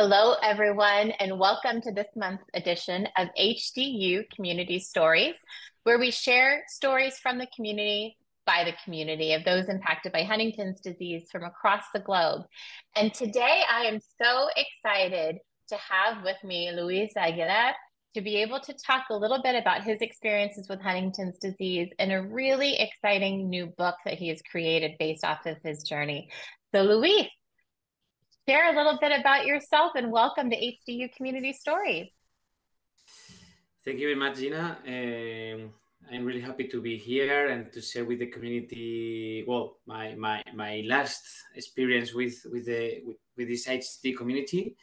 Hello, everyone, and welcome to this month's edition of HDYou Community Stories, where we share stories from the community by the community of those impacted by Huntington's disease from across the globe. And today I am so excited to have with me Luis Aguilar to be able to talk a little bit about his experiences with Huntington's disease and a really exciting new book that he has created based off of his journey. So, Luis, share a little bit about yourself and welcome to HDYou Community Stories. Thank you very much, Gina. I'm really happy to be here and to share with the community, well, my last experience with this HD community.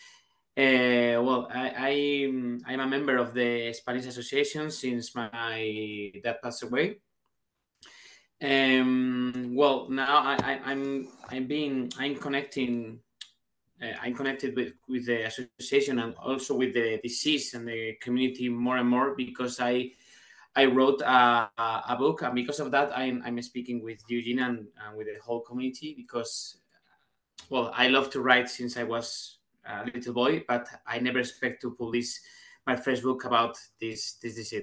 I'm a member of the Spanish Association since my dad passed away. Now I'm connecting. I'm connected with the association and also with the disease and the community more and more because I wrote a book, and because of that I'm speaking with Eugene and with the whole community because, well, I love to write since I was a little boy, but I never expect to publish my first book about this disease.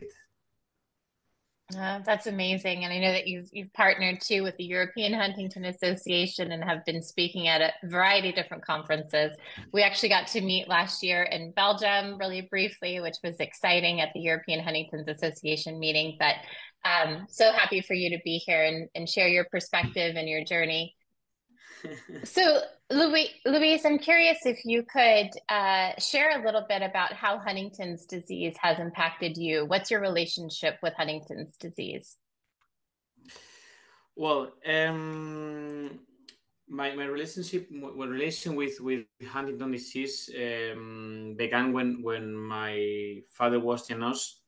That's amazing. And I know that you've partnered too with the European Huntington Association and have been speaking at a variety of different conferences. We actually got to meet last year in Belgium really briefly, which was exciting at the European Huntington's Association meeting. But so happy for you to be here and share your perspective and your journey. So, Luis, I'm curious if you could share a little bit about how Huntington's disease has impacted you. What's your relationship with Huntington's disease? Well, my relation with Huntington disease began when my father was diagnosed.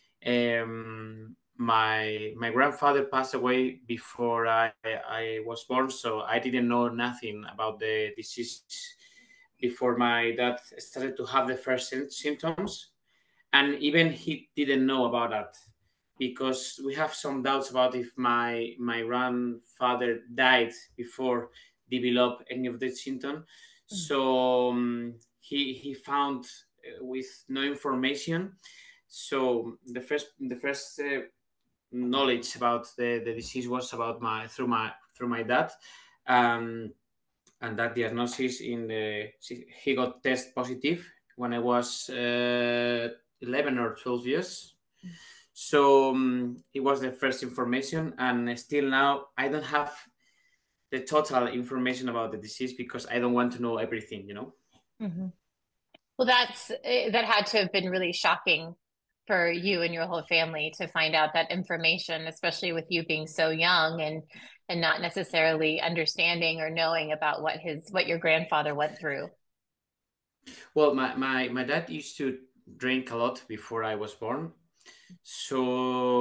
My grandfather passed away before I was born, so I didn't know nothing about the disease before my dad started to have the first symptoms, and even he didn't know about that because we have some doubts about if my grandfather died before develop any of the symptoms. So he found with no information. So the first knowledge about the disease was about through my dad, and that diagnosis he got test positive when I was 11 or 12 years. So it was the first information, and still now I don't have the total information about the disease because I don't want to know everything, Mm-hmm. Well, that had to have been really shocking for you and your whole family to find out that information, especially with you being so young and not necessarily understanding or knowing about what your grandfather went through. Well, my dad used to drink a lot before I was born. So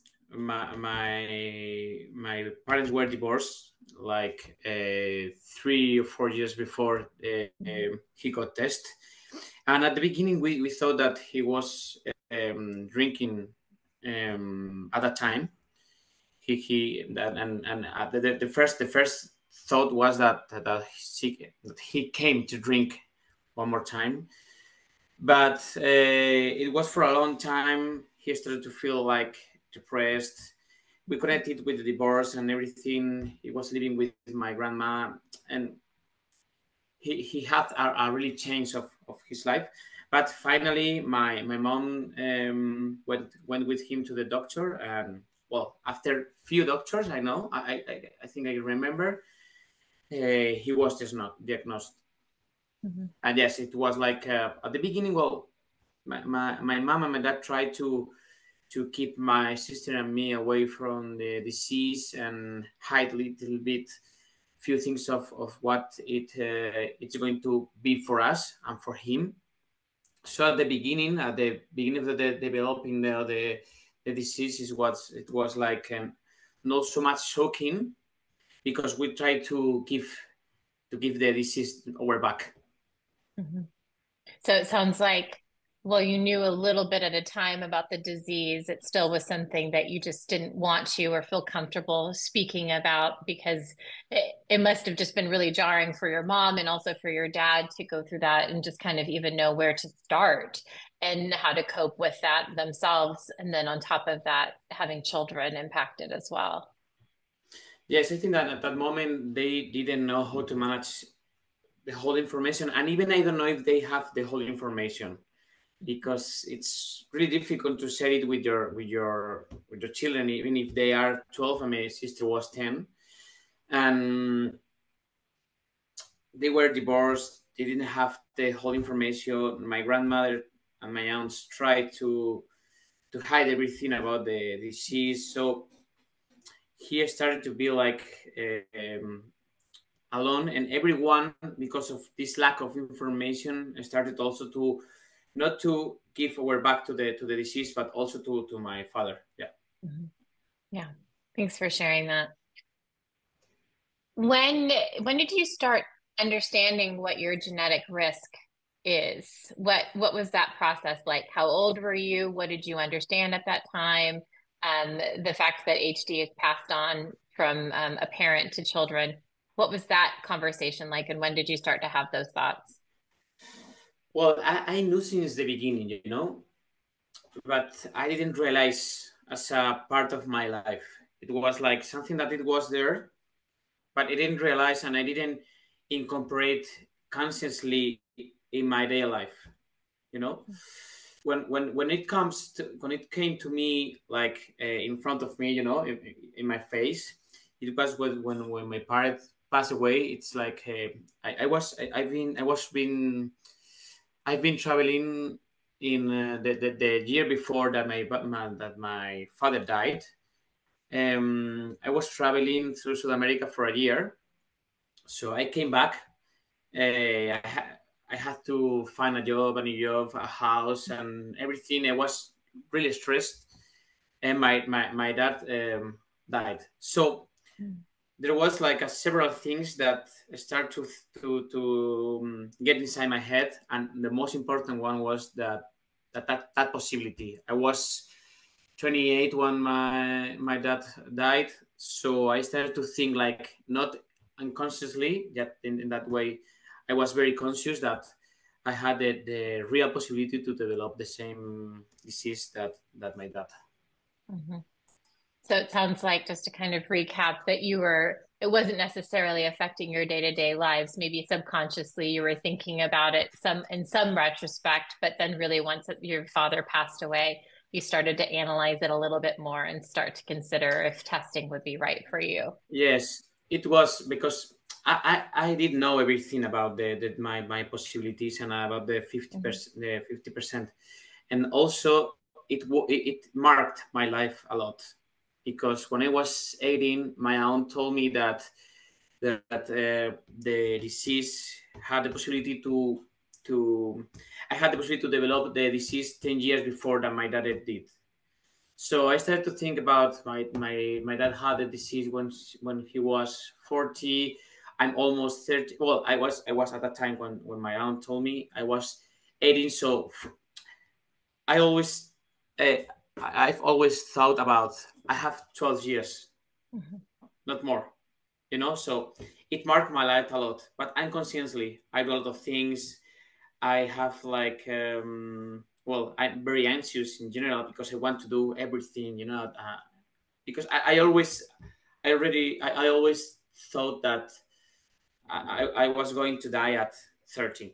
my parents were divorced like 3 or 4 years before he got tested. And at the beginning, we thought that he was drinking at that time. The first thought was that he came to drink one more time, but it was for a long time. He started to feel like depressed. We connected with the divorce and everything. He was living with my grandma, and he had a really change of his life. But finally, my mom went with him to the doctor, and well, after few doctors, I think I remember, he was just not diagnosed. Mm-hmm. And yes, it was like at the beginning. Well, my mom and my dad tried to keep my sister and me away from the disease and hide a little bit few things of what it's going to be for us and for him. So at the beginning of the developing the disease it was like not so much shocking because we tried to give the disease our back. Mm-hmm. So it sounds like well, you knew a little bit at a time about the disease, it still was something that you just didn't want to or feel comfortable speaking about because it must have just been really jarring for your mom and also for your dad to go through that and just kind of even know where to start and how to cope with that themselves. And then on top of that, having children impacted as well. Yes, I think that at that moment they didn't know how to manage the whole information, and even I don't know if they have the whole information because it's really difficult to share it with your children, even if they are 12. And my sister was 10, and they were divorced. They didn't have the whole information. My grandmother and my aunts tried to hide everything about the disease. So he started to be like alone, and everyone, because of this lack of information, started also to not to give our back to the disease, but also to my father. Yeah. Mhm. Yeah. Thanks for sharing that. When when did you start understanding what your genetic risk is? What was that process like? How old were you? What did you understand at that time? The fact that HD is passed on from a parent to children. What was that conversation like, and when did you start to have those thoughts? Well, I knew since the beginning, but I didn't realize as a part of my life. It was like something that it was there, but I didn't realize, and I didn't incorporate consciously in my daily life. You know, when it came to me, like in front of me, in my face, it was when my parents passed away. It's like I've been traveling in the year before that my father died. I was traveling through South America for a year, so I came back. I had to find a job, a new job, a house, and everything. I was really stressed, and my dad died. So there was like several things that start to get inside my head, and the most important one was that possibility. I was 28 when my dad died, so I started to think, like, not unconsciously, yet in that way I was very conscious that I had the real possibility to develop the same disease that my dad. Mhm. So it sounds like, just to kind of recap, that it wasn't necessarily affecting your day-to-day lives. Maybe subconsciously you were thinking about it in some retrospect, but then really once your father passed away, you started to analyze it a little bit more and start to consider if testing would be right for you. Yes, it was because I didn't know everything about my possibilities and about the Mhm. 50%, and also it marked my life a lot, because when I was 18, my aunt told me that the disease had the possibility to I had the possibility to develop the disease 10 years before that my dad did. So I started to think about my dad had the disease when he was 40. I'm almost 30. Well, I was at that time when my aunt told me I was 18. So I always uh, I've always thought about, I have 12 years, Mhm. not more. So it marked my life a lot. But unconsciously, I do a lot of things. I have like well, I'm very anxious in general because I want to do everything, because I always thought that I was going to die at 13.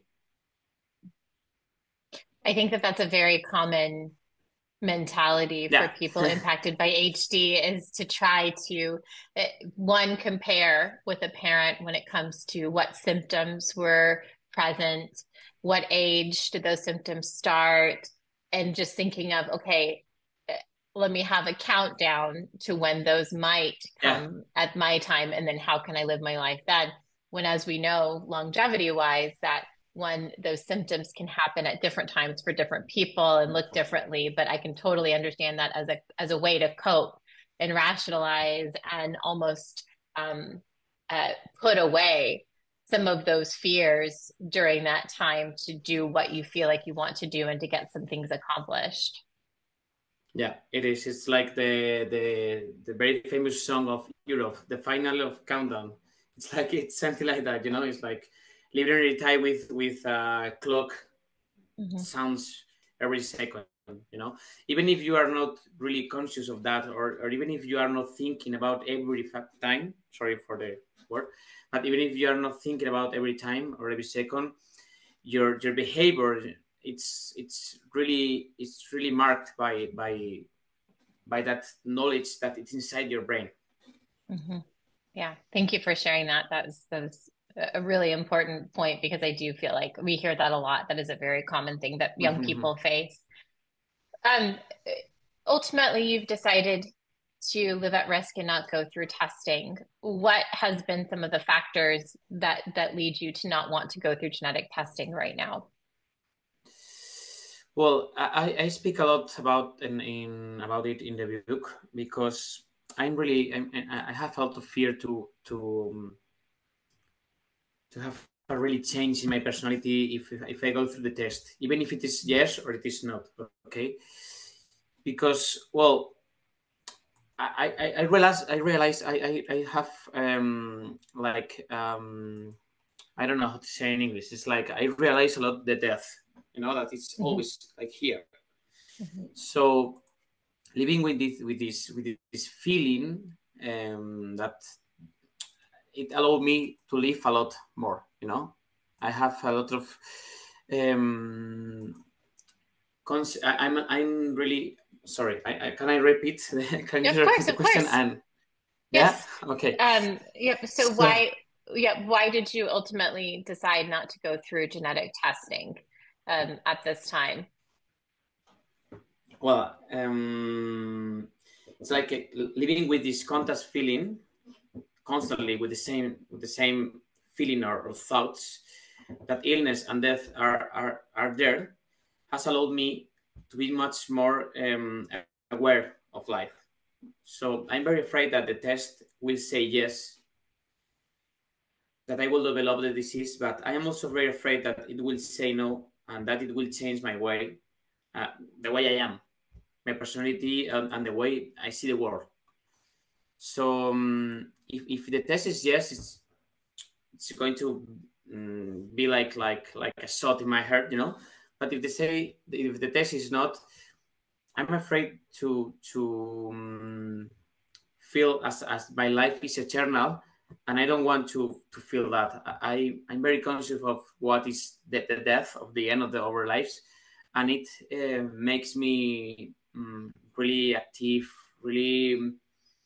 I think that that's a very common mentality for Yeah. people impacted by HD, is to try to one, compare with a parent when it comes to what symptoms were present, what age did those symptoms start, and just thinking of, okay, eh, let me have a countdown to when those might Yeah. come at my time, and then how can I live my life then? When, as we know, longevity wise, that when those symptoms can happen at different times for different people and look differently, but I can totally understand that as a way to cope and rationalize and almost um, put away some of those fears during that time to do what you feel like you want to do and to get some things accomplished. Yeah, it is. It's like the very famous song of Europe, the final of Countdown. It's like it's something like that, you know. It's like literally tied with clock Mm-hmm. sounds every second, you know. Even if you are not really conscious of that, or even if you are not thinking about every time. Sorry for the word, but even if you are not thinking about every time or every second, your behavior it's really marked by that knowledge that it's inside your brain. Mm-hmm. Yeah, thank you for sharing that. That was a really important point because I do feel like we hear that a lot. That is a very common thing that young people face. Um, Ultimately, you've decided to live at risk and not go through testing. What has been some of the factors that lead you to not want to go through genetic testing right now? Well, I speak a lot about about it in the book because I have a lot of fear to have a really change in my personality if I go through the test, even if it is yes or it is not. Okay, because well, I realize I have like I don't know how to say in English. It's like I realize a lot the death, you know, that it's Mhm, always like here. mhm. So living with this feeling that it allowed me to live a lot more. You know, I have a lot of um, I'm really sorry. Can I repeat? Can you Of repeat course, the of question? course. And yeah, Yes. okay. Yep. So So why did you ultimately decide not to go through genetic testing at this time? well, it's like living with this contrast feeling constantly with the same feeling or thoughts that illness and death are there has allowed me to be much more aware of life. So I'm very afraid that the test will say yes, that I will develop the disease, but I am also very afraid that it will say no and that it will change my way, the way I am, my personality, and the way I see the world. So if the test is yes, it's going to be like a shot in my heart, you know. But if the test is not, I'm afraid to feel as my life is eternal, and I don't want to feel that. I'm very conscious of what is the death of the end of our lives, and it makes me really active, really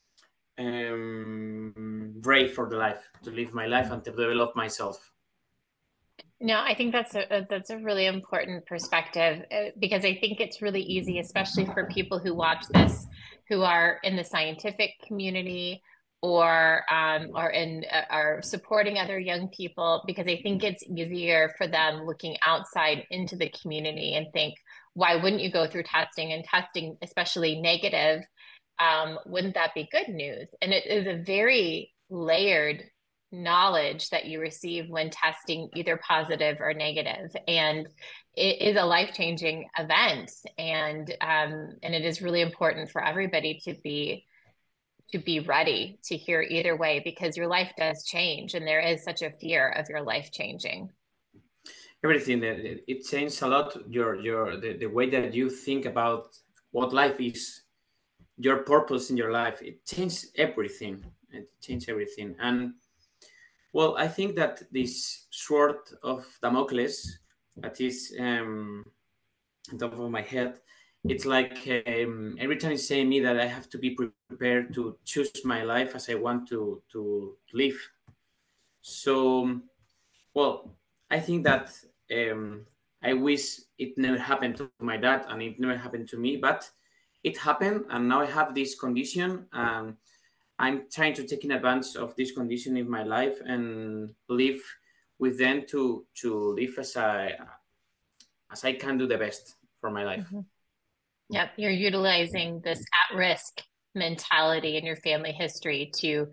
brave for the life to live my life and to develop myself. No, I think that's a really important perspective because I think it's really easy, especially for people who watch this, who are in the scientific community or in are supporting other young people, because I think it's easier for them looking outside into the community and think, why wouldn't you go through testing and testing, especially negative? Wouldn't that be good news? And it is a very layered knowledge that you receive when testing either positive or negative, and it is a life-changing event, and it is really important for everybody to be ready to hear either way because your life does change and there is such a fear of your life changing. Everything it changes a lot the way that you think about what life is, your purpose in your life. It changes everything. It changes everything. And well, I think that this sword of Damocles that is on top of my head, it's like every time it's saying me that I have to be prepared to choose my life as I want to live. So well, I think that I wish it never happened to my dad and it never happened to me, but it happened, and now I have this condition, and I'm trying to take in advance of this condition in my life and live with them to live as I can do the best for my life. Mhm. Yep, you're utilizing this at-risk mentality in your family history to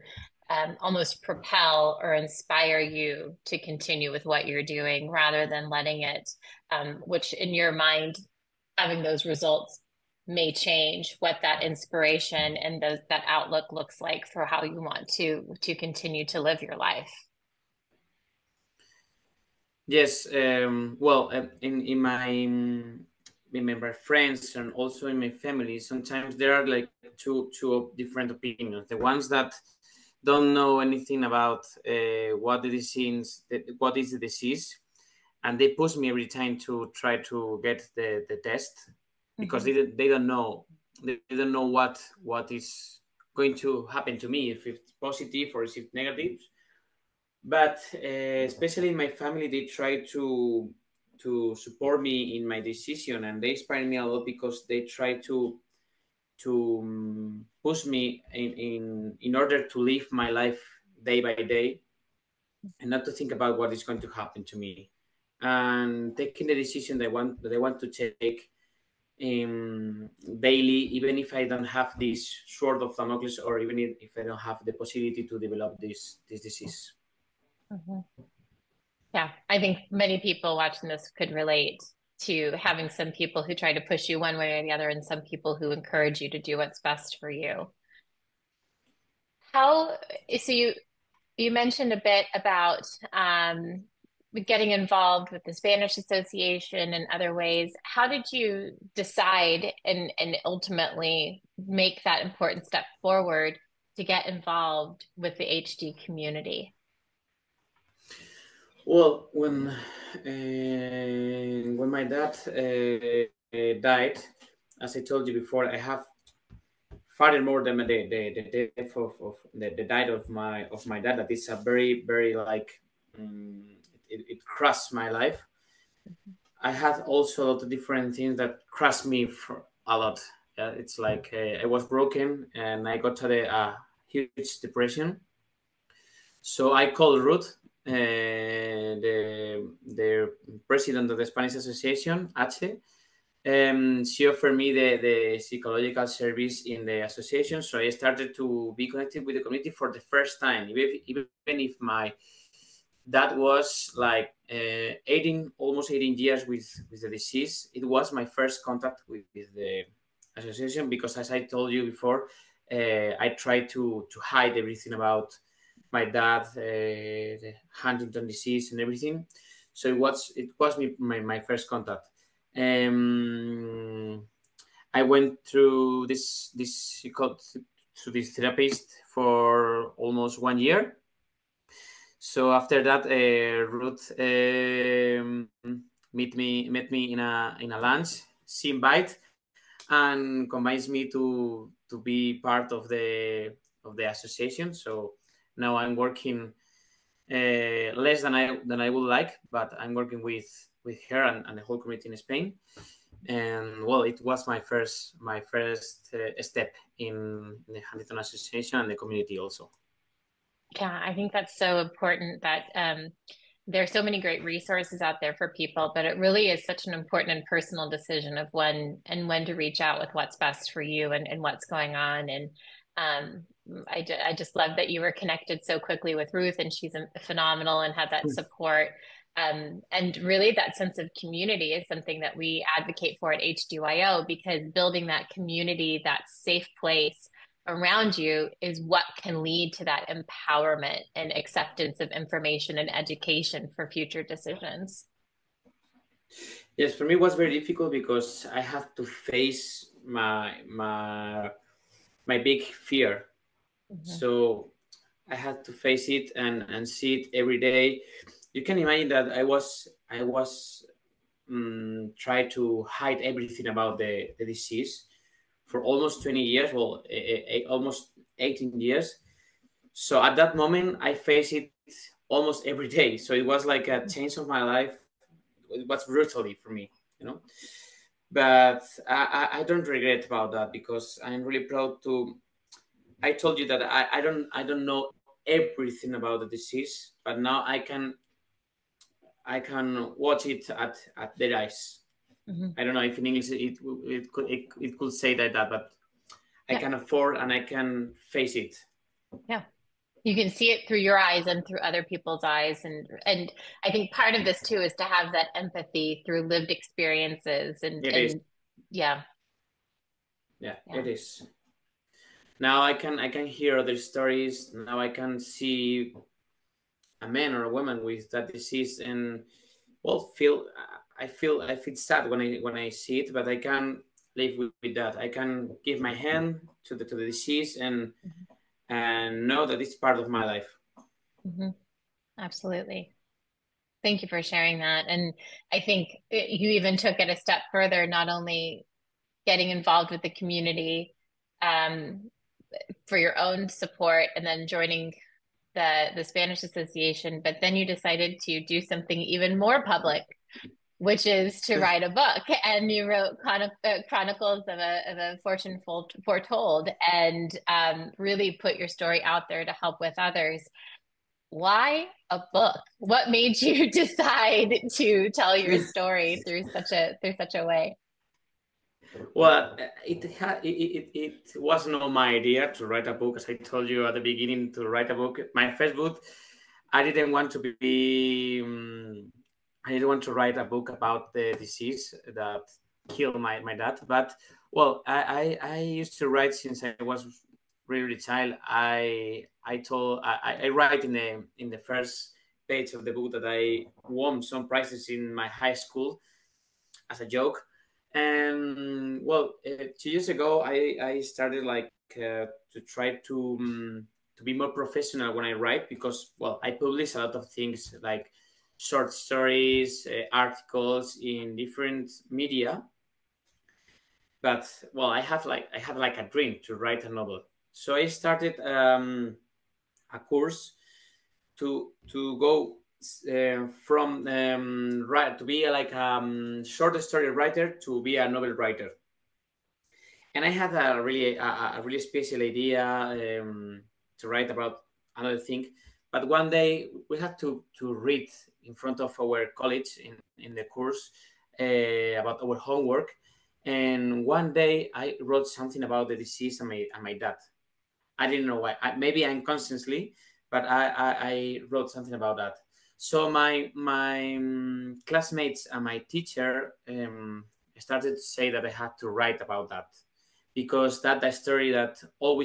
almost propel or inspire you to continue with what you're doing rather than letting it, which in your mind, having those results may change what that inspiration and that outlook looks like for how you want to continue to live your life. Yes. Well, in my friends and also in my family, sometimes there are like two different opinions. The ones that don't know anything about what is the disease, and they push me every time to try to get the test because they don't know what is going to happen to me, if it's positive or if it's negative. But especially in my family, they try to support me in my decision, and they inspire me a lot because they try to push me in order to live my life day by day and not to think about what is going to happen to me, and taking the decision they want to take daily, even if I don't have this sword of Damocles, or even if I don't have the possibility to develop this disease. Yeah, I think many people watching this could relate to having some people who try to push you one way or the other, and some people who encourage you to do what's best for you. How, so you mentioned a bit about getting involved with the Spanish Association and other ways. How did you decide and ultimately make that important step forward to get involved with the HD community? Well, when my dad died, as I told you before, I have furthermore the death of the died of my dad. That is a very like it crushed my life. I had also a lot of different things that crushed me for a lot. Yeah, it's like I was broken and I got to a huge depression. So I called Ruth, the president of the Spanish Association, H. She offered me the psychological service in the association. So I started to be connected with the community for the first time, even if my dad was like 18, almost 18 years with the disease. It was my first contact with the association because, as I told you before, I tried to hide everything about my dad, the Huntington disease, and everything. So it was my first contact. I went through to this therapist for almost 1 year. So after that, Ruth met me in a lunch. She invited and convinced me to be part of the association. So now I'm working less than I would like, but I'm working with her and the whole community in Spain. And well, it was my first step in the Huntington Association and the community also. Yeah, I think that's so important that there's so many great resources out there for people, but it really is such an important and personal decision of when to reach out with what's best for you and what's going on. And I just love that you were connected so quickly with Ruth, and she's phenomenal and had that support. And really, that sense of community is something that we advocate for at HDYO, because building that community, that safe place around you is what can lead to that empowerment and acceptance of information and education for future decisions. Yes, for me it was very difficult because I have to face my big fear. So I had to face it and see it every day. You can imagine that I was try to hide everything about the disease for almost 20 years, well, almost 18 years. So at that moment, I face it almost every day. So it was like a change of my life. It was brutally for me, you know. But I don't regret about that because I'm really proud to. I told you that I don't know everything about the disease, but now I can watch it at their eyes. I don't know if in English it could say that, but I can afford and I can face it. Yeah. You can see it through your eyes and through other people's eyes. And I think part of this too is to have that empathy through lived experiences It is. and yeah, Yeah, yeah. it is. Now I can hear other stories. Now I can see a man or a woman with that disease, and well, I feel sad when I see it, but I can live with that. I can give my hand to the disease and know that it's part of my life. Hmm. Absolutely. Thank you for sharing that. And I think you even took it a step further, not only getting involved with the community um, for your own support and then joining the Spanish Association, but then you decided to do something even more public, which is to write a book. And you wrote Chronicles of a Fortune Foretold and really put your story out there to help with others. Why a book? What made you decide to tell your story through such a way? Well, it was not my idea to write a book, as I told you at the beginning. To write a book, my first book, I didn't want to be. I didn't want to write a book about the disease that killed my dad. But well, I used to write since I was really child. I write in the first page of the book that I won some prizes in my high school as a joke. And well, 2 years ago, I started like to try to be more professional when I write, because well, I publish a lot of things like short stories, articles in different media. But well, I have like a dream to write a novel. So I started a course to go from write to be like short story writer to be a novel writer. And I had a really special idea to write about another thing. But one day we had to read in front of our college in the course about our homework. And one day I wrote something about the disease and my dad. I didn't know why. Maybe unconsciously, but I wrote something about that. So my classmates and my teacher started to say that I had to write about that, because that's a story that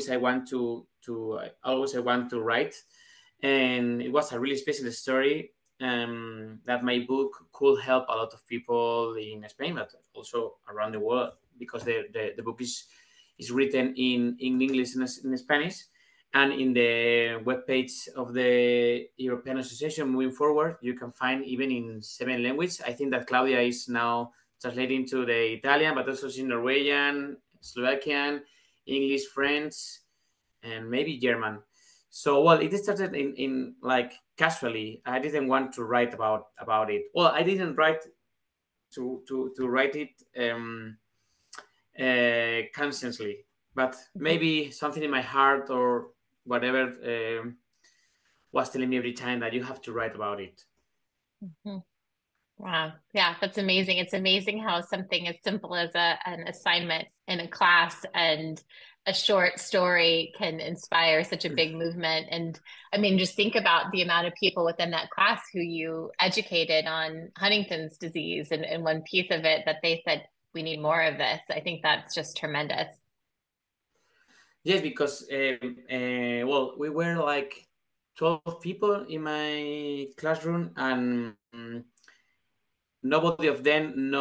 always I want to write, and it was a really special story. That my book could help a lot of people in Spain, but also around the world, because the book is written in English and in Spanish, and in the webpage of the European Association. Moving forward, you can find even in 7 languages. I think that Claudia is now translating to the Italian, but also in Norwegian, Slovakian, English, French, and maybe German. So well, it started in like casually. I didn't want to write about it. Well, I didn't write to write it consciously, but maybe something in my heart or whatever was telling me every time that you have to write about it. Mhm. Wow. Yeah, that's amazing. It's amazing how something as simple as an assignment in a class and a short story can inspire such a big movement. And I mean, just think about the amount of people within that class who you educated on Huntington's disease and one piece of it that they said, we need more of this. I think that's just tremendous. Yes, because well, we were like 12 people in my classroom, and nobody of them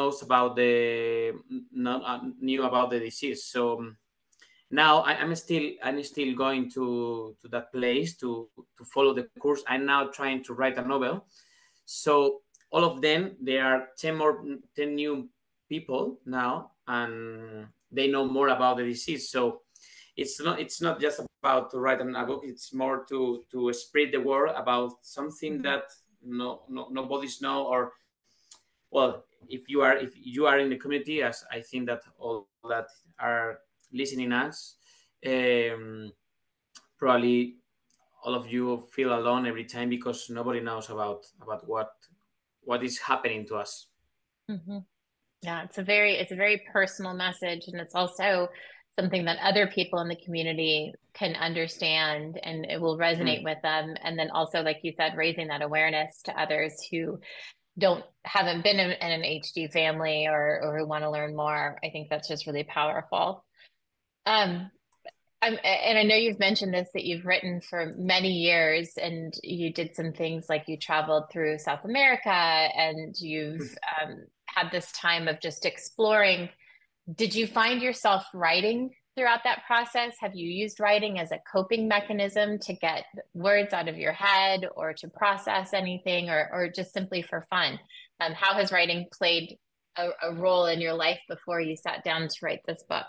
knew about the disease. So now I'm still going to that place to follow the course. I'm now trying to write a novel. So all of them, there are 10 new people now, and they know more about the disease. So it's not just about to write a book. It's more to spread the word about something Mhm. that nobody's know. Or well, if you are in the community, as I think that all that are listening us, um, probably all of you feel alone every time, because nobody knows about what is happening to us. Mhm. Yeah, it's a very personal message, and it's also something that other people in the community can understand and it will resonate with them. And then also, like you said, raising that awareness to others who haven't been in an HD family or who want to learn more. I think that's just really powerful. Um, and I know you've mentioned this, that you've written for many years and you did some things like you traveled through South America and you've had this time of just exploring. Did you find yourself writing throughout that process? Have you used writing as a coping mechanism to get words out of your head or to process anything or just simply for fun? How has writing played a role in your life before you sat down to write this book?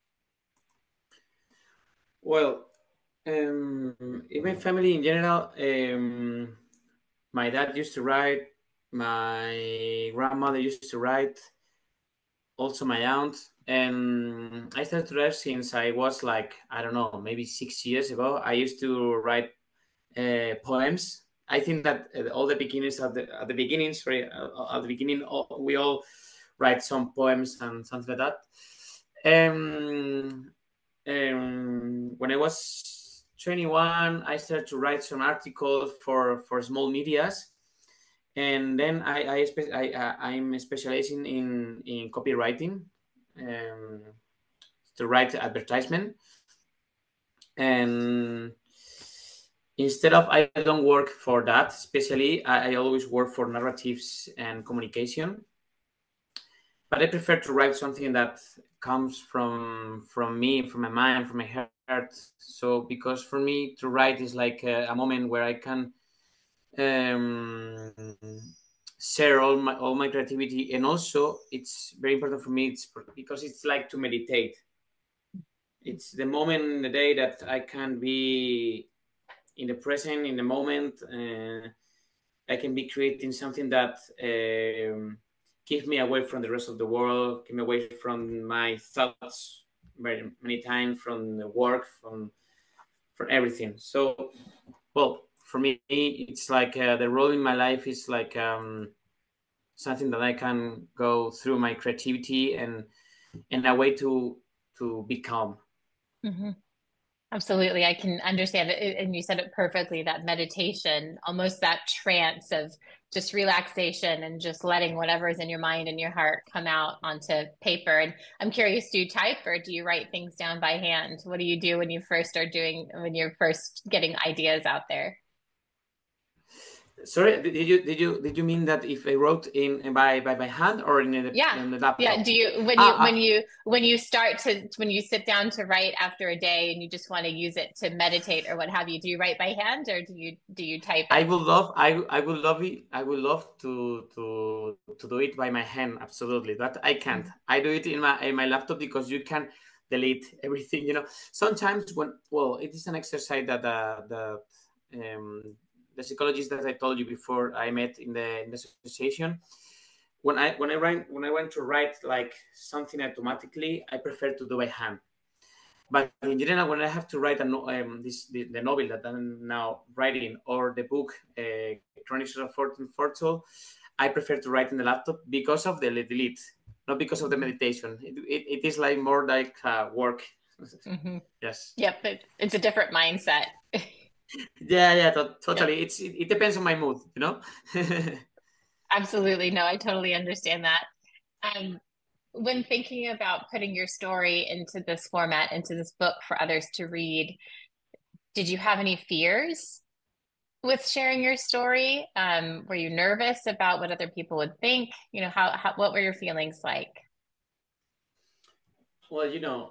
Well, in my family in general, my dad used to write, my grandmother used to write, also my aunt. And I started to write since I was like, I don't know, maybe 6 years ago. I used to write poems. I think that all the beginnings at the beginning, we all write some poems and something like that. When I was 21, I started to write some articles for small medias, and then I'm specializing in copywriting, to write advertisement. And instead of, I don't work for that especially, I always work for narratives and communication, but I prefer to write something that comes from me, from my mind, from my heart. So because for me to write is like a moment where I can um, share all my creativity, and also it's very important for me. It's because it's like to meditate. It's the moment in the day that I can be in the present, in the moment. I can be creating something that keep me away from the rest of the world, keep me away from my thoughts very many times, from the work, from everything. So, well, for me, it's like the role in my life is like something that I can go through my creativity and a way to be calm. Mm-hmm. Absolutely. I can understand it. And you said it perfectly, that meditation, almost that trance of just relaxation and just letting whatever's in your mind and your heart come out onto paper. And I'm curious, do you type or do you write things down by hand? What do you do when when you're first getting ideas out there? Sorry, did you mean that if I wrote in by hand or Yeah. in the Yeah. laptop? Do you Ah, when you sit down to write after a day and you just want to use it to meditate or what have you, do you write by hand or do you type it? I would love it. I would love to do it by my hand. Absolutely, but I can't. I do it in my laptop because you can delete everything. Sometimes it is an exercise that the psychologist that I told you before I met in the association. When I want to write like something automatically, I prefer to do by hand. But in general, when I have to write the novel that I'm now writing, or the book Chronicles of Fortune Foretold, I prefer to write in the laptop because of the delete, not because of the meditation. It is like more like work. Mm-hmm. Yes. Yep, it's a different mindset. Yeah, Yep, totally. It depends on my mood. absolutely. No, I totally understand that. Um, when thinking about putting your story into this format, into this book for others to read, did you have any fears with sharing your story? Were you nervous about what other people would think? What were your feelings like? Well,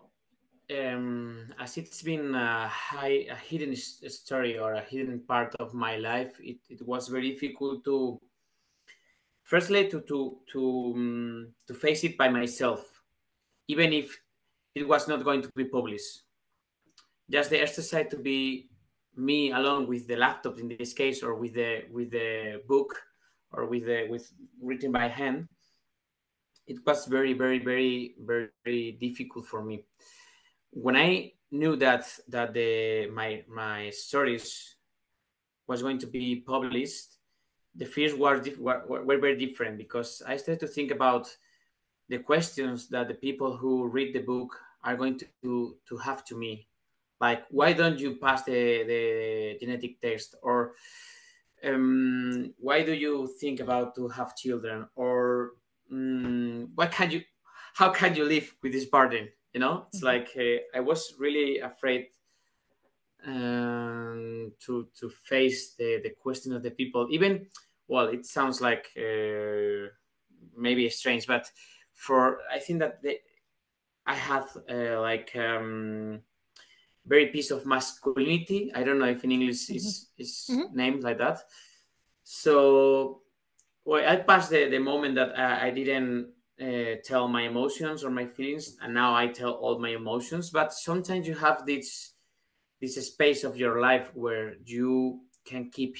as it's been a hidden story or a hidden part of my life, it was very difficult to firstly to face it by myself, even if it was not going to be published. Just the exercise to be me alone with the laptop in this case, or with the book, or with written by hand. It was very, very, very, very, very difficult for me. When I knew that my stories was going to be published, the fears were very different, because I started to think about the questions that the people who read the book are going to have to me. Like, why don't you pass the genetic test? Or why do you think about to have children? Or how can you live with this burden? It's like I was really afraid to face the question of the people. Even, well, it sounds like maybe strange, but I think that I have very piece of masculinity. I don't know if in English is named like that. So, well, I passed the moment that I didn't tell my emotions or my feelings, and now I tell all my emotions. But sometimes you have this space of your life where you can keep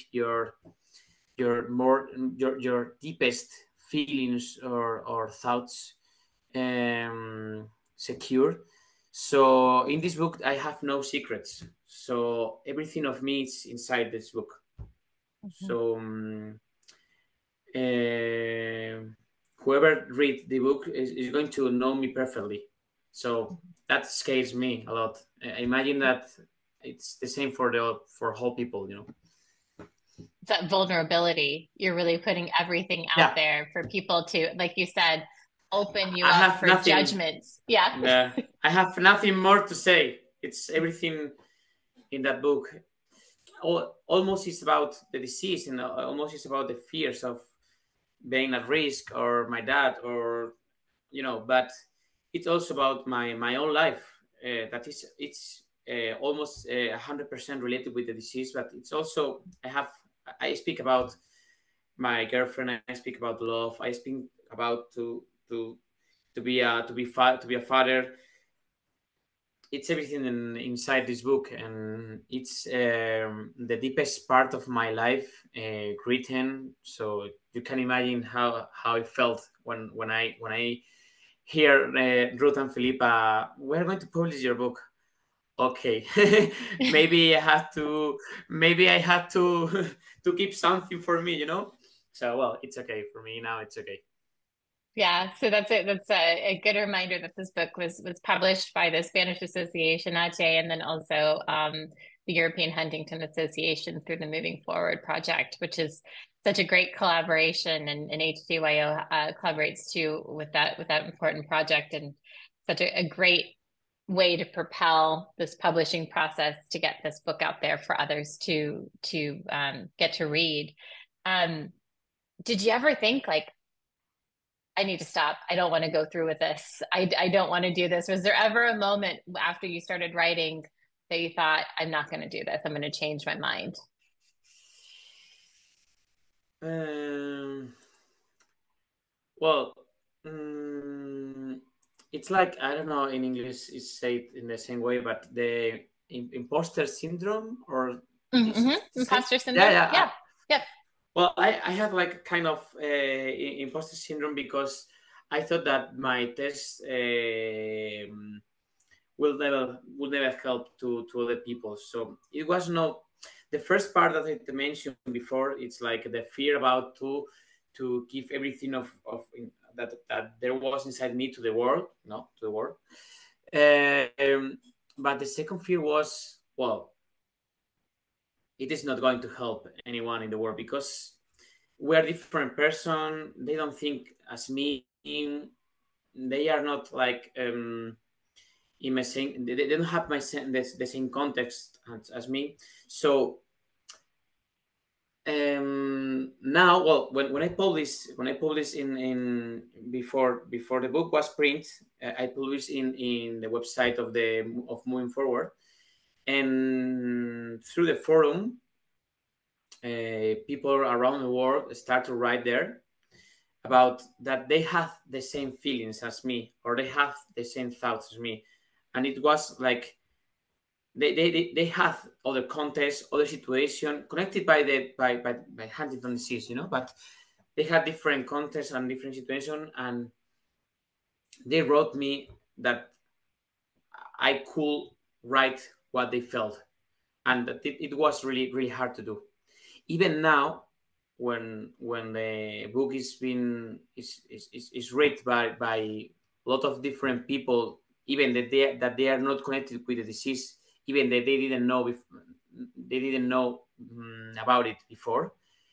your deepest feelings or thoughts secure. So in this book I have no secrets, so everything of me is inside this book. So whoever read the book is going to know me perfectly, so that scares me a lot. I imagine that it's the same for whole people. That vulnerability. You're really putting everything out Yeah, there for people to, like you said, open you I up have for nothing. judgments. Yeah. I have nothing more to say. It's everything in that book. Almost it's about the disease, and almost it's about the fears of being at risk, or my dad, or but it's also about my own life. That is, it's almost 100% related with the disease, but it's also I speak about my girlfriend. I speak about love. I speak about to be a father. It's everything inside this book, and it's the deepest part of my life written. So you can imagine how it felt when I hear Ruth and Philippa, we're going to publish your book. Okay, maybe I had to to keep something for me. So, well, it's okay for me now. It's okay. Yeah, so that's it. That's a good reminder that this book was published by the Spanish Association, ACE, and then also the European Huntington Association through the Moving Forward project, which is such a great collaboration, and HDYO collaborates too with that important project, and such a great way to propel this publishing process to get this book out there for others to get to read. Um, did you ever think like, I need to stop. I don't want to go through with this. I don't want to do this. Was there ever a moment after you started writing that you thought, I'm not going to do this? I'm going to change my mind? Um, well, it's like, I don't know in English it's said in the same way, but the imposter syndrome, or is it the same? Imposter Yeah, syndrome? yeah. Yeah. Yep. Well, I have like kind of imposter syndrome because I thought that my test will never help to other people. So it was not the first part that I mentioned before. It's like the fear about to give everything that there was inside me to the world, no, to the world. Um, but the second fear was, well, it is not going to help anyone in the world because we are different person. They don't think as me. They are not like in my same. They don't have the same context as me. So now, well, when I published in before the book was print, I published in the website of Moving Forward, and through the forum, people around the world start to write there about that they have the same feelings as me, or they have the same thoughts as me. And it was like they have other contexts, other situation connected by Huntington disease, but they had different contexts and different situation, and they wrote me that I could write what they felt, and that it was really really hard to do. Even now, when the book is read by a lot of different people even that they are not connected with the disease, even that they didn't know about it before.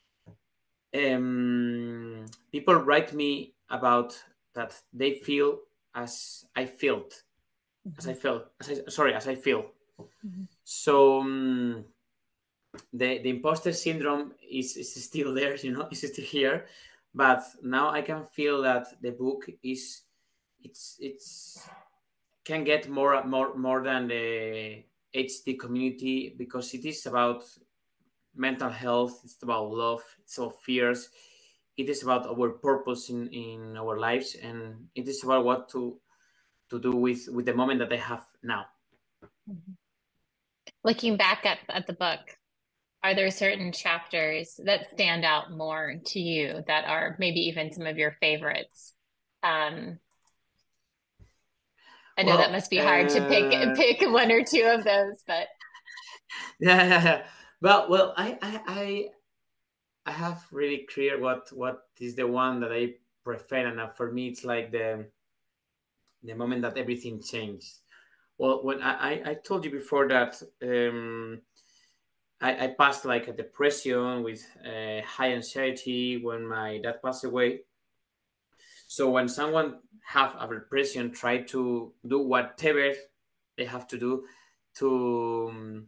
People write me about that they feel as I felt, as I felt, as I feel. Mm-hmm. So the imposter syndrome is still there, it's still here, but now I can feel that the book is it's can get more than the HD community, because it is about mental health, it's about love, it's about fears, it is about our purpose in our lives, and it is about what to do with the moment that I have now. Mm-hmm. Looking back at the book, are there certain chapters that stand out more to you that are maybe even some of your favorites? I know that Well, must be hard to pick one or two of those, but yeah. Well, I have really clear what is the one that I prefer, and for me it's like the moment that everything changed. Well, when I told you before that I passed like a depression with high anxiety when my dad passed away. So when someone have a depression, try to do whatever they have to do to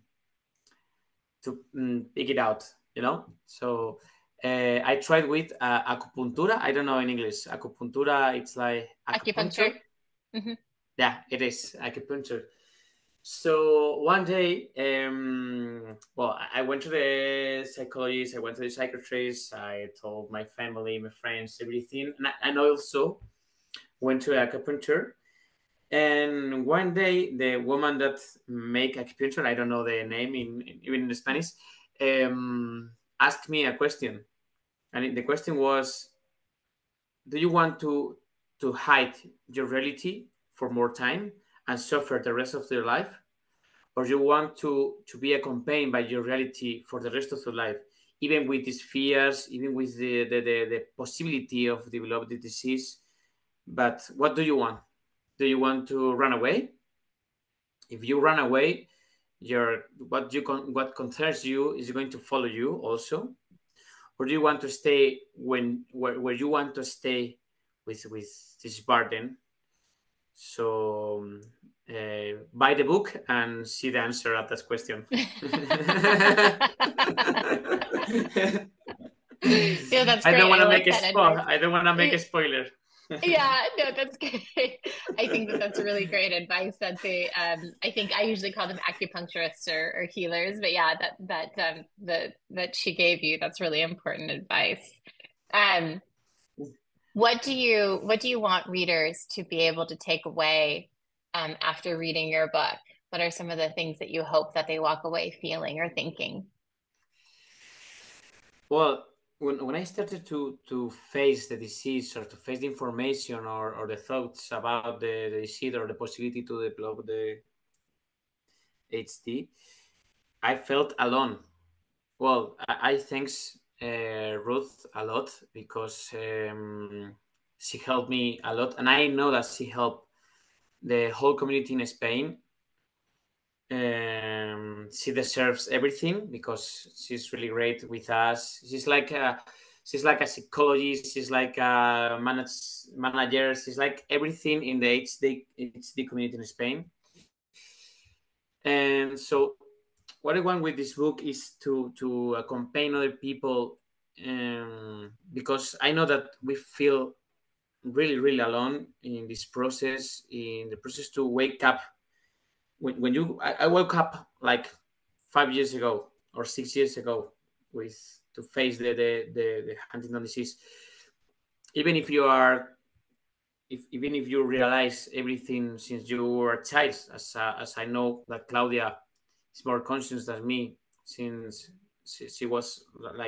pick it out, So I tried with acupuntura. I don't know in English. Acupuntura, it's like acupuncture. acupuncture. Mm-hmm. Yeah, it is acupuncture. So one day, well, I went to the psychologist, I went to the psychiatrist, I told my family, my friends, everything, and I also went to acupuncture. And one day, the woman that make acupuncture, I don't know the name even in Spanish, asked me a question, and the question was, "Do you want to hide your reality for more time and suffer the rest of your life, or you want to be accompanied by your reality for the rest of your life, even with these fears, even with the possibility of developing the disease? But what do you want? Do you want to run away? If you run away, what concerns you is going to follow you also, or do you want to stay where you want to stay with this burden?" So buy the book and see the answer at that question. Yeah, that's I don't great. want I to make like a that spoil. advice. I don't want to make a spoiler. Yeah, no, that's great. I think that's really great advice. I think I usually call them acupuncturists or healers, but yeah, that she gave you, that's really important advice. Um, what do you want readers to be able to take away after reading your book? What are some of the things that you hope that they walk away feeling or thinking? Well, when I started to face the disease, or to face the information, or the thoughts about the disease, or the possibility to develop the HD, I felt alone. Well, I thanks Ruth a lot, because she helped me a lot, and I know that she helped the whole community in Spain. She deserves everything, because she's really great with us. She's like a psychologist. She's like a manager. She's like everything in the HD community in Spain. And so, what I want with this book is to accompany other people, because I know that we feel really, really alone in this process, in the process to wake up. I woke up like 5 years ago or 6 years ago, with to face the Huntington disease. Even if you are, even if you realize everything since you were a child, as I know that Claudia is more conscious than me, since she was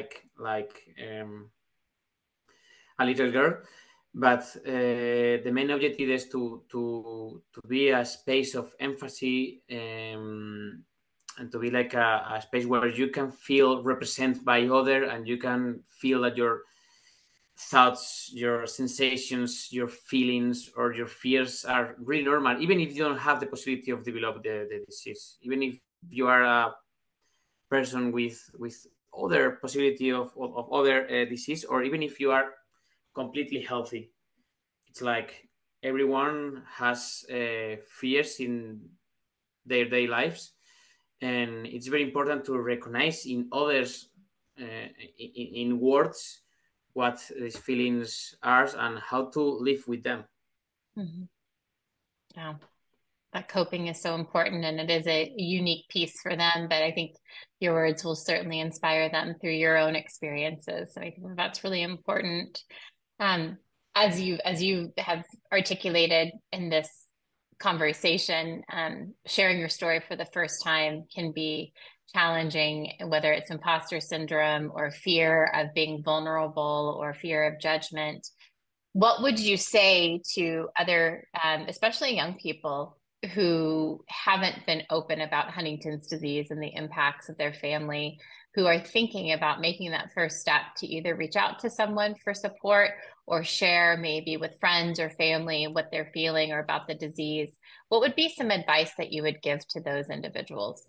a little girl. But the main objective is to be a space of empathy, and to be like a space where you can feel represented by other, and you can feel that thoughts, your sensations, your feelings, or your fears are really normal, even if you don't have the possibility of develop the disease. Even if you are a person with other possibility of other disease, or even if you are completely healthy, it's like everyone has fears in their daily lives, and it's very important to recognize in others, in words, what these feelings are and how to live with them. Mhm. Yeah, that coping is so important, and it is a unique piece for them. But I think your words will certainly inspire them through your own experiences. So I think that's really important. Um, as you have articulated in this conversation, sharing your story for the first time can be challenging, whether it's imposter syndrome or fear of being vulnerable or fear of judgment. What would you say to other, especially young people who haven't been open about Huntington's disease and the impacts of their family, who are thinking about making that first step to either reach out to someone for support or share maybe with friends or family what they're feeling or about the disease? What would be some advice that you would give to those individuals?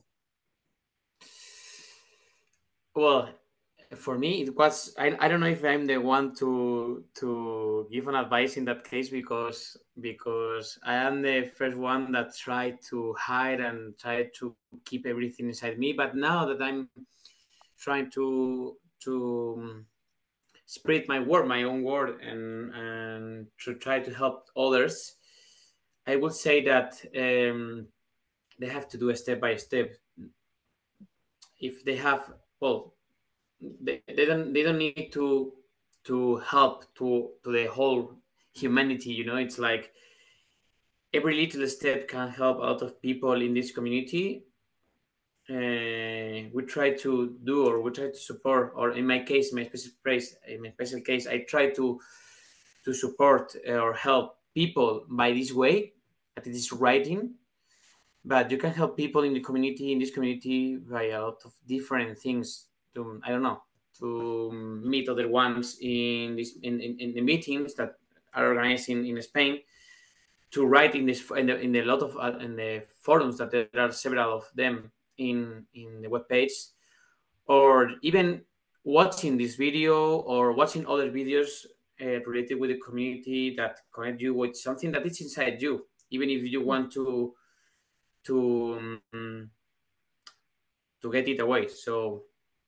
Well, for me, it was, I don't know if I'm the one to give an advice in that case, because I am the first one that tried to hide and tried to keep everything inside me. But now that I'm trying to spread my word, my own word, and to try to help others, I would say that they have to do a step by step. If they have, well, they don't need to help to the whole humanity. It's like every little step can help a lot of people in this community. We try to do, or we try to support, or in my case, in my special case, I try to support or help people by this way, that it is writing. But you can help people in this community by a lot of different things. To, I don't know, to meet other ones in the meetings that are organized in Spain, to write in the lot of in the forums that there are several of them in the web page, or even watching this video or watching other videos related with the community that connect you with something that is inside you, even if you want to um, to get it away. So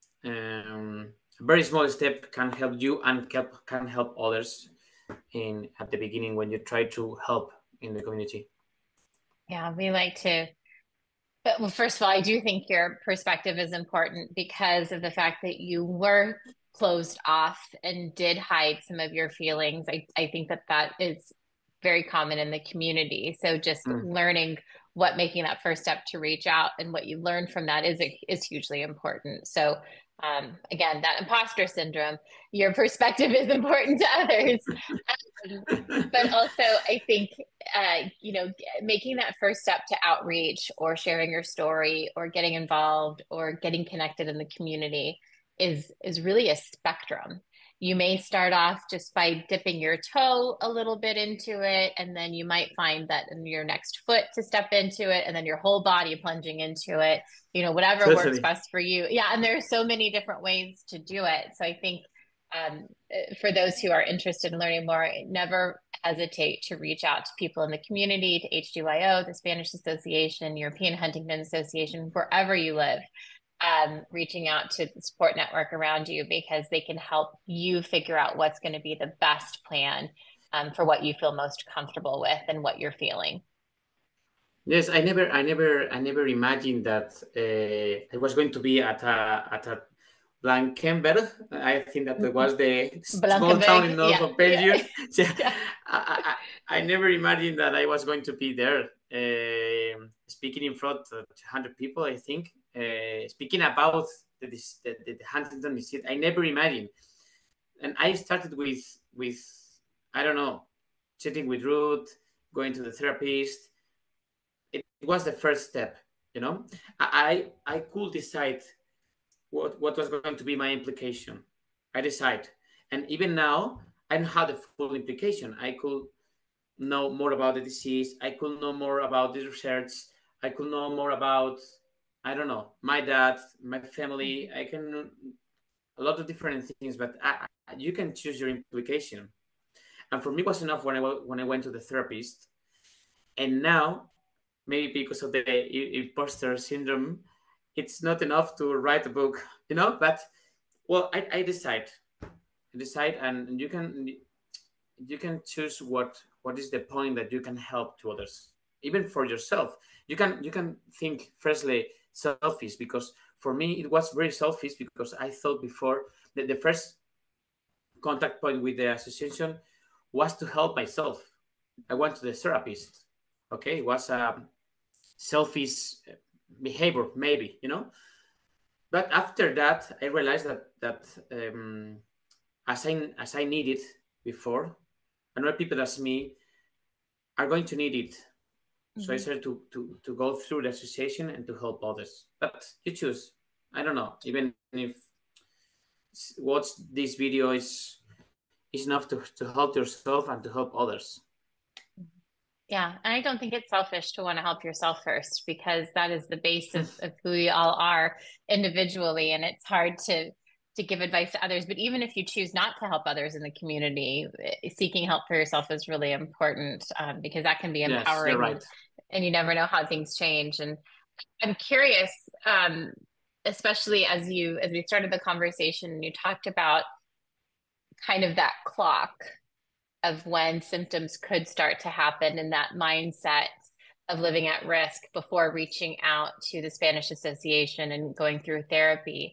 a very small step can help you and can help others in at the beginning when you try to help in the community. Yeah, we like to. But well, first of all, I do think your perspective is important because of the fact that you were closed off and did hide some of your feelings. I think that that is very common in the community. So just Mm. learning what making that first step to reach out and what you learn from that is hugely important. So again, that imposter syndrome, your perspective is important to others. But also, I think, making that first step to outreach or sharing your story or getting involved or getting connected in the community is really a spectrum. You may start off just by dipping your toe a little bit into it, and then you might find that in your next foot to step into it, and then your whole body plunging into it, whatever works Totally. best for you. Yeah, and there are so many different ways to do it. So I think um, for those who are interested in learning more, never hesitate to reach out to people in the community, to HDYO, the Spanish Association, European Huntington Association, wherever you live, reaching out to the support network around you because they can help you figure out what's going to be the best plan for what you feel most comfortable with and what you're feeling. Yes, I never imagined that I was going to be at a Blankenberg. I think that was the small town in Blankenberg, north yeah, of yeah, Belgium. So yeah. I never imagined that I was going to be there, speaking in front of 100 people. I think speaking about the Huntington disease. I never imagined, and I started with I don't know, sitting with Ruth, going to the therapist. It was the first step. I could decide what was going to be my implication. I decide, and even now I don't have the full implication. I could know more about the disease. I could know more about the research. I could know more about, I don't know, my dad, my family. I can a lot of different things, but you can choose your implication. And for me, it was enough when I went to the therapist. And now, maybe because of the imposter syndrome, it's not enough to write a book, But well, I decide, and you can choose what is the point that you can help to others, even for yourself. You can think firstly selfish, because for me it was very selfish, because I thought before that the first contact point with the association was to help myself. I went to the therapist. Okay, it was a selfish behavior, maybe. But after that, I realized that as I needed before, and other people as me are going to need it. So I started to go through the association and to help others. But you choose. I don't know. Even if watch this video is enough to help yourself and to help others. Yeah, and I don't think it's selfish to want to help yourself first, because that is the base of who we all are individually, and it's hard to give advice to others. But even if you choose not to help others in the community, seeking help for yourself is really important, because that can be Yes, you're empowering, right. and you never know how things change. And I'm curious, especially as we started the conversation, you talked about kind of that clock of when symptoms could start to happen, and that mindset of living at risk before reaching out to the Spanish Association and going through therapy.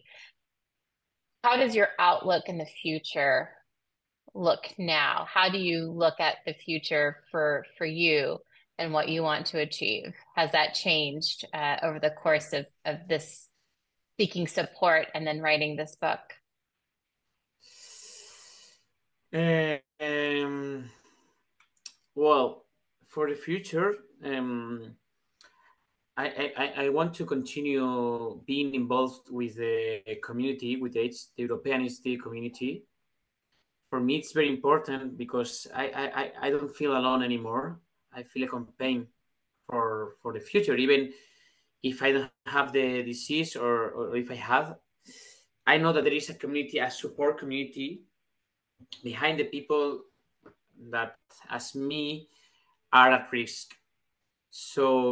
How does your outlook in the future look now? How do you look at the future for you and what you want to achieve? Has that changed over the course of this seeking support and then writing this book? Um, well, for the future, I want to continue being involved with the community, with the European HD community. For me, it's very important because I don't feel alone anymore. I feel a campaign for the future, even if I don't have the disease, or if I have, I know that there is a community, a support community behind the people that, as me, are at risk. So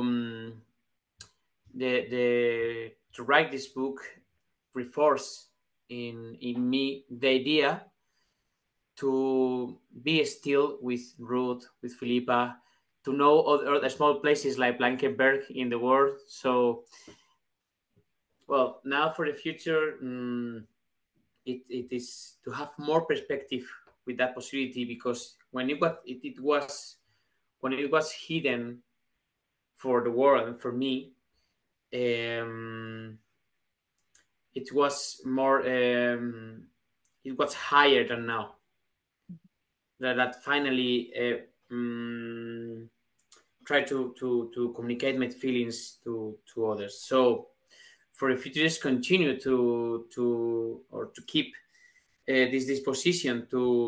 the to write this book reinforce in me the idea to be still with Ruth, with Philippa, to know other small places like Blankenberg in the world. So, well, now for the future, it is to have more perspective with that possibility, because when it was hidden for the world and for me, um, it was more it was higher than now. That finally try to communicate my feelings to others. So for the future, just continue to keep this disposition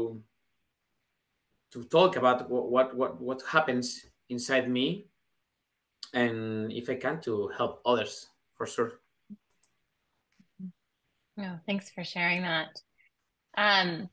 to talk about what happens inside me, and if I can, to help others, for sure. No, thanks for sharing that. Um,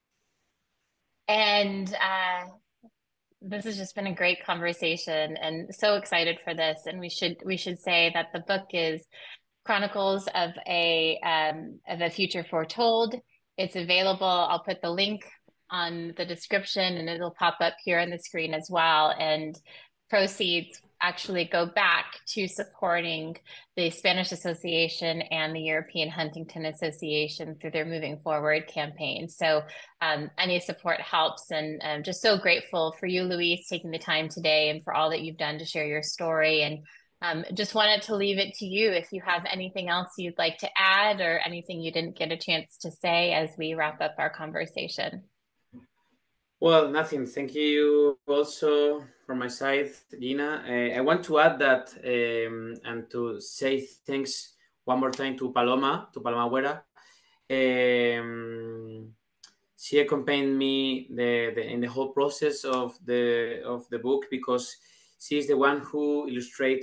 and this has just been a great conversation, and so excited for this. And we should say that the book is Chronicles of a Future Foretold. It's available. I'll put the link on the description, and it'll pop up here on the screen as well. And proceeds actually go back to supporting the Spanish Association and the European Huntington Association through their Moving Forward campaign. So any support helps, and I'm just so grateful for you, Luis, taking the time today and for all that you've done to share your story. And just wanted to leave it to you if you have anything else you'd like to add, or anything you didn't get a chance to say as we wrap up our conversation. Well, nothing. Thank you also from my side, Gina. I want to add that, and to say thanks one more time to Paloma Huera. she accompanied me in the whole process of the book, because she is the one who illustrates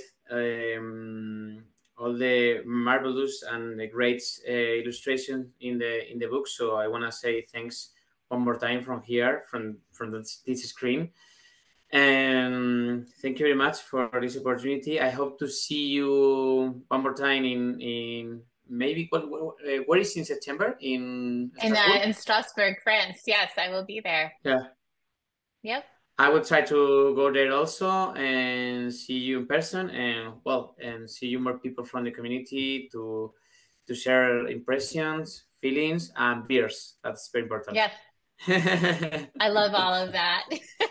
all the marvelous and the great illustration in the book. So I want to say thanks one more time from here, from this screen. And thank you very much for this opportunity. I hope to see you one more time in maybe where is in September in Strasbourg. In Strasbourg, France. Yes, I will be there. Yeah, Yep. I will try to go there also and see you in person, and see you more people from the community to share impressions, feelings, and beers. That's very important. Yes. I love all of that.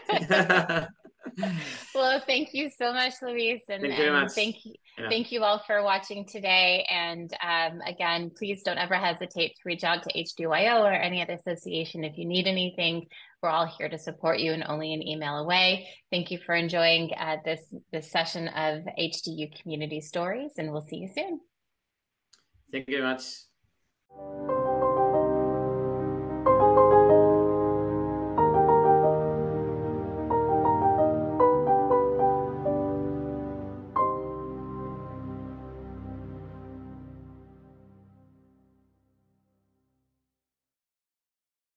Well, thank you so much, Luis, Thank you very and much. Yeah. thank you all for watching today. And again, please don't ever hesitate to reach out to HDYO or any other association if you need anything. We're all here to support you and only an email away. Thank you for enjoying this session of HDYou Community Stories, and we'll see you soon. Thank you very much.